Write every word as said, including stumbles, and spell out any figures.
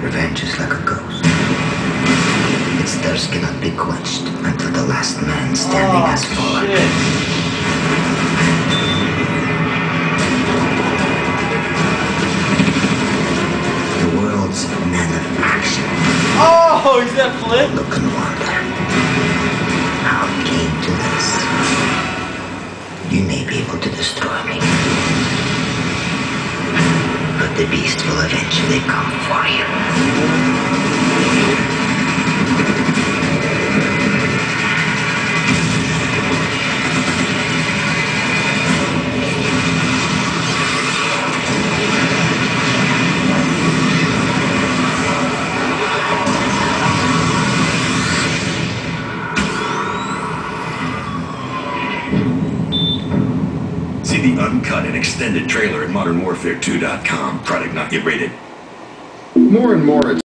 Revenge is like a ghost. Its thirst cannot be quenched until the last man standing Oh, has fallen. shit. The world's man of action. Oh, is that Flip? Look and wonder how it came to this. You may be able to destroy me, but the beast will eventually come for you. See the uncut and extended trailer at modern warfare two dot com. Product not yet rated. More and more, it's